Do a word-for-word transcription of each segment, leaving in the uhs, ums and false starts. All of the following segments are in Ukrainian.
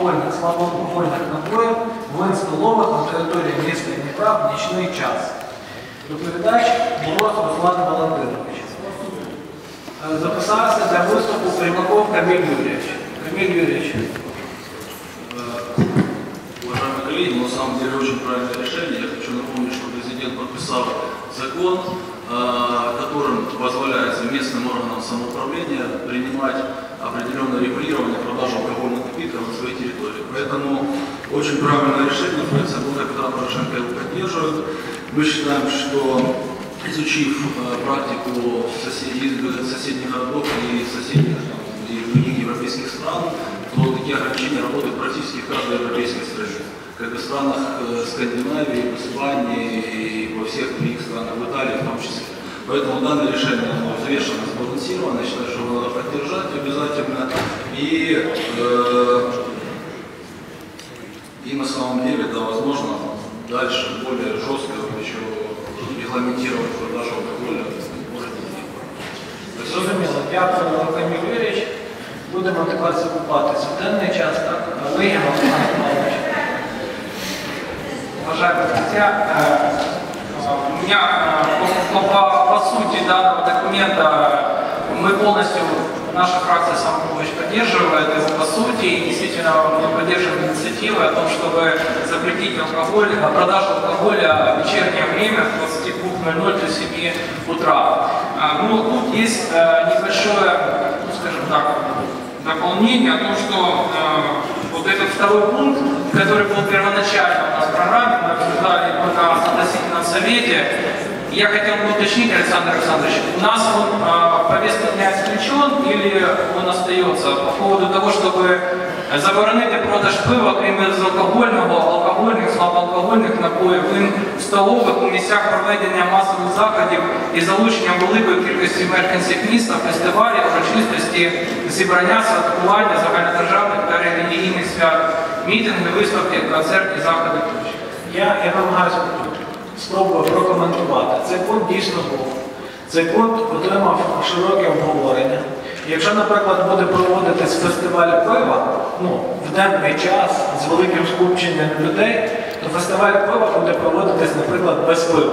алкогольных, слабоалкогольных напоїв в столових на території міста Дніпра в нічний час. Доповідач Мороз Руслан Валентинович. Записався для виступу Примаков Камиль Юрьевич. Камиль Юрьевич. Уважаемые коллеги, на самом деле очень правильное решение. Я хочу напомнить, что президент подписал закон, которым позволяется местным органам самоуправления принимать определенное регулирование продажи алкогольных напитков на своей территории. Поэтому очень правильное решение, фракция блока Петра Порошенко его поддерживает. Мы считаем, что изучив практику соседей, соседних городов и соседних и других европейских стран, то такие ограничения работают практически в каждой европейской стране. Как и в странах Скандинавии, в Испании и во всех других странах, в Италии в том числе. Поэтому данное решение взвешенно, сбалансировано, я считаю, что его надо поддержать обязательно. И, э, и на самом деле, да, возможно, дальше более жестко еще регламентировать продажу алкоголя в городе Дніпро. Зрозуміло. Дякую, Камиль Юрьевич. Будемо тепер закупатися в денний час, так? Лигін Олександр Павлович. Уважаемые друзья, у меня по, по, по сути данного документа мы полностью, наша фракция «Самопомощь» поддерживает его по сути, и действительно мы поддерживаем инициативу о том, чтобы запретить алкоголь, продажу алкоголя в вечернее время с двадцати двух ноль-ноль до семи утра. Но тут есть небольшое, ну, скажем так, дополнение о том, что вот этот второй пункт, который был первоначально у нас в программе, мы обсуждали его на относительном совете. Я хотел бы уточнить, Александр Александрович, у нас он а, повестка дня исключен или он остается по поводу того, чтобы заборонити продаж пива, крім безалкогольного, алкогольних, слабоалкогольних напоїв в столових, у місцях проведення масових заходів і залучення великої кількості мешканців міста, фестивалів, урочистості, зібрання, святкування загальнодержавних та релігійних свят, мітинги, виставки, концертні заходи. Я, я намагаюся спробую прокоментувати. Цей пункт дійсно був. Цей пункт отримав широке обговорення. Якщо, наприклад, буде проводитись фестиваль пива, ну, в денний час з великим скупченням людей, то фестиваль пива буде проводитись, наприклад, без пива.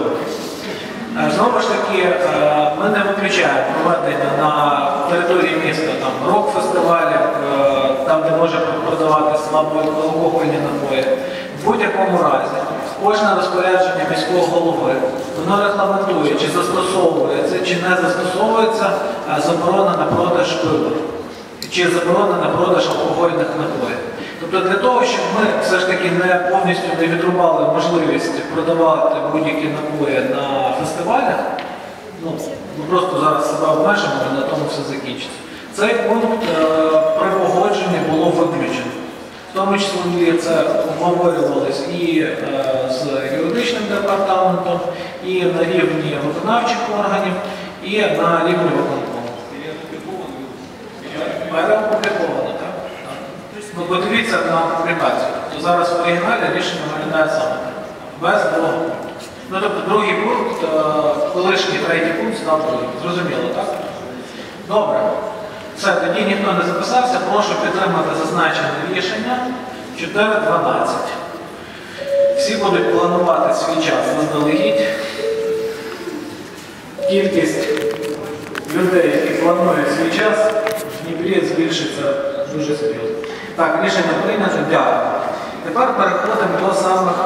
Знову ж таки, ми не виключаємо проведення на території міста там, рок-фестивалів, там, де може продавати слабоалкогольні напої. В будь-якому разі, кожне розпорядження міського голови, воно регламентує, чи застосовується, чи не застосовується заборона на продаж пива, чи заборона на продаж алкогольних напоїв. Тобто для того, щоб ми все ж таки не повністю не відрубали можливість продавати будь-які напої на фестивалях, ну, ми просто зараз себе обмежимо і на тому все закінчиться. Цей пункт е, при погодженні було виключено. В тому числі це обговорювалось і е, з юридичним департаментом, і на рівні виконавчих органів, і на рівні виконкому. Переопубліковано, так? Ну, подивіться на публікацію. То зараз в оригіналі рішення виглядає саме так. Без другого пункту. Ну, тобто другий пункт, е, колишній третій пункт став другим. Зрозуміло, так? Добре. Все, тоді ніхто не записався. Прошу підтримати зазначене рішення чотири дванадцять. Всі будуть планувати свій час заздалегідь. Кількість людей, які планують свій час, в Дніпрі збільшиться дуже серйозно. Так, рішення прийнято. Дякую. Тепер переходимо до самих